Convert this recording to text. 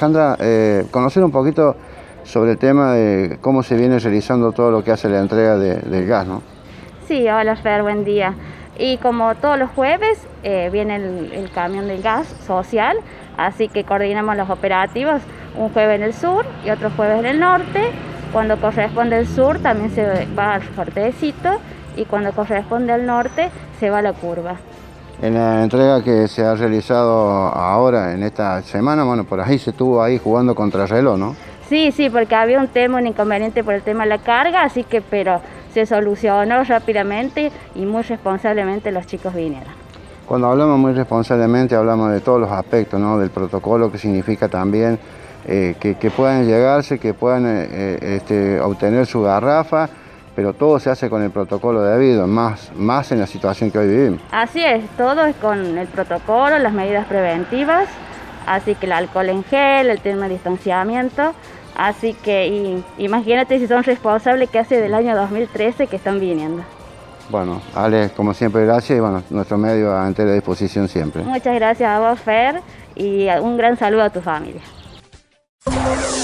Alejandra, conocer un poquito sobre el tema de cómo se viene realizando todo lo que hace la entrega del gas, ¿no? Sí, hola Fer, buen día. Y como todos los jueves viene el camión del gas social, así que coordinamos los operativos un jueves en el sur y otro jueves en el norte. Cuando corresponde al sur también se va al Fuertecito y cuando corresponde al norte se va a La Curva. En la entrega que se ha realizado ahora, en esta semana, bueno, por ahí se estuvo ahí jugando contra reloj, ¿no? Sí, porque había un inconveniente por el tema de la carga, así que pero se solucionó rápidamente y muy responsablemente los chicos vinieron. Cuando hablamos muy responsablemente, hablamos de todos los aspectos, ¿no? Del protocolo, que significa también que puedan llegarse, que puedan obtener su garrafa, pero todo se hace con el protocolo debido, más en la situación que hoy vivimos. Así es, todo es con el protocolo, las medidas preventivas, así que el alcohol en gel, el tema de distanciamiento, así que imagínate si son responsables que hace del año 2013 que están viniendo. Bueno, Ale, como siempre, gracias y bueno, nuestro medio a entera disposición siempre. Muchas gracias a vos, Fer, y un gran saludo a tu familia.